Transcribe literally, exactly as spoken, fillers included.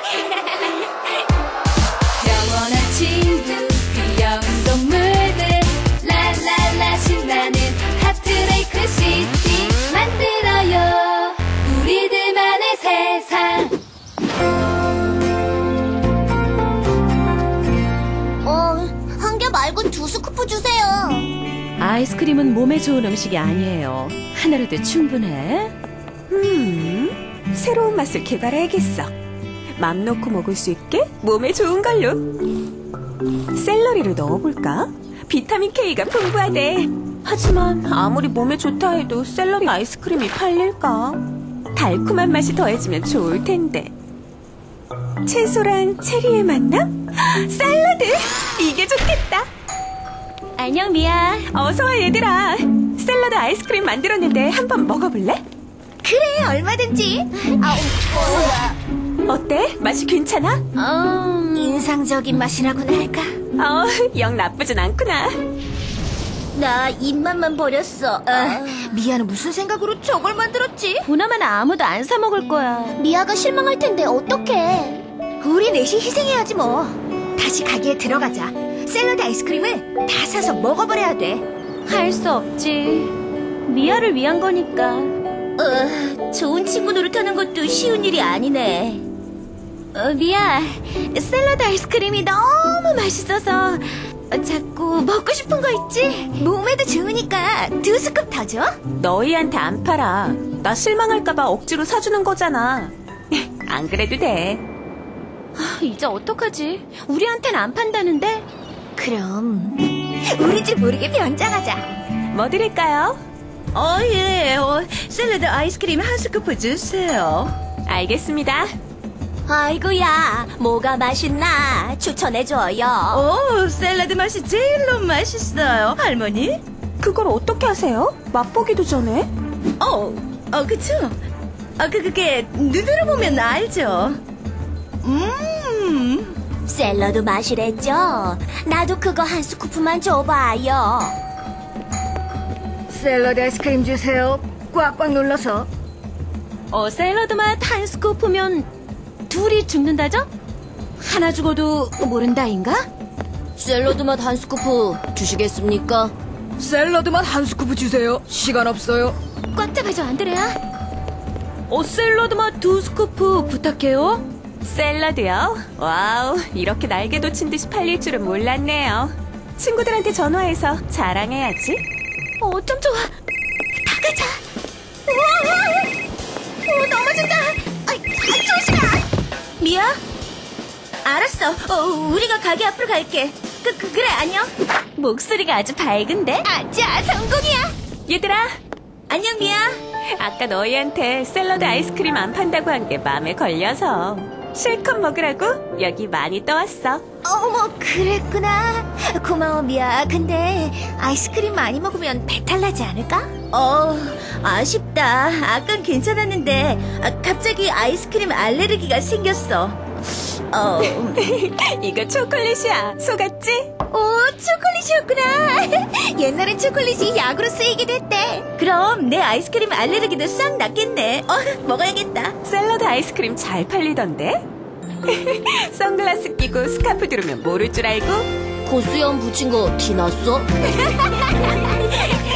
영원한 친구 귀여운 동물들 랄랄라 신나는 하트레이크 시티 만들어요 우리들만의 세상. 어, 한 개 말고 두 스쿠프 주세요. 아이스크림은 몸에 좋은 음식이 아니에요. 하나로도 충분해. 음, 새로운 맛을 개발해야겠어. 맘 놓고 먹을 수 있게 몸에 좋은 걸로. 샐러리를 넣어볼까? 비타민 K가 풍부하대. 하지만 아무리 몸에 좋다 해도 샐러리 아이스크림이 팔릴까? 달콤한 맛이 더해지면 좋을 텐데. 채소랑 체리의 만남? 샐러드! 이게 좋겠다. 안녕, 미야. 어서와 얘들아. 샐러드 아이스크림 만들었는데 한번 먹어볼래? 그래, 얼마든지. 아우, 어때? 맛이 괜찮아? 음... 인상적인 맛이라고나 할까? 어, 영 나쁘진 않구나. 나 입맛만 버렸어. 아, 미아는 무슨 생각으로 저걸 만들었지? 보나마나 아무도 안 사 먹을 거야. 미아가 실망할 텐데 어떡해. 우리 넷이 희생해야지 뭐. 다시 가게에 들어가자. 샐러드 아이스크림을 다 사서 먹어버려야 돼. 할 수 없지. 미아를 위한 거니까. 어, 좋은 친구 노릇하는 것도 쉬운 일이 아니네. 어, 미야, 샐러드 아이스크림이 너무 맛있어서 자꾸 먹고 싶은 거 있지? 몸에도 좋으니까 두 스쿱 더 줘? 너희한테 안 팔아. 나 실망할까봐 억지로 사주는 거잖아. 안 그래도 돼. 아, 이제 어떡하지? 우리한텐 안 판다는데? 그럼 우리 줄 모르게 변장하자. 뭐 드릴까요? 어, 예. 어, 샐러드 아이스크림 한 스쿠프 주세요. 알겠습니다. 아이고야, 뭐가 맛있나 추천해줘요. 오, 샐러드 맛이 제일로 맛있어요. 할머니? 그걸 어떻게 하세요? 맛보기도 전에? 어, 어, 그쵸? 아, 그, 그게 눈으로 보면 알죠. 음. 샐러드 맛이랬죠? 나도 그거 한 스쿠프만 줘봐요. 샐러드 아이스크림 주세요. 꽉꽉 눌러서. 어, 샐러드 맛 한 스쿠프면 둘이 죽는다죠? 하나 죽어도 모른다인가? 샐러드 맛 한 스쿠프 주시겠습니까? 샐러드만 한 스쿠프 주세요. 시간 없어요. 꽉 잡아줘, 안드레야. 어, 샐러드 맛 두 스쿠프 부탁해요. 샐러드요? 와우, 이렇게 날개 돋친 듯이 팔릴 줄은 몰랐네요. 친구들한테 전화해서 자랑해야지. 어, 좀 좋아. 다 가자. 우와, 어, 넘어진다. 아, 아, 조심해. 미야? 알았어. 어, 우리가 가게 앞으로 갈게. 그, 그, 그래, 안녕. 목소리가 아주 밝은데? 아자, 성공이야. 얘들아, 안녕, 미야. 아까 너희한테 샐러드 아이스크림 안 판다고 한 게 마음에 걸려서 실컷 먹으라고 여기 많이 떠왔어. 어머, 그랬구나. 고마워, 미아. 근데 아이스크림 많이 먹으면 배탈 나지 않을까? 어, 아쉽다. 아깐 괜찮았는데 아, 갑자기 아이스크림 알레르기가 생겼어. 어, 이거 초콜릿이야. 속았지? 오, 초콜릿이었구나. 옛날엔 초콜릿이 약으로 쓰이기도 했대. 그럼 내 아이스크림 알레르기도 싹 낫겠네. 어, 먹어야겠다. 샐러드 아이스크림 잘 팔리던데? 선글라스 끼고 스카프 두르면 모를 줄 알고? 고수염 붙인 거 티났어?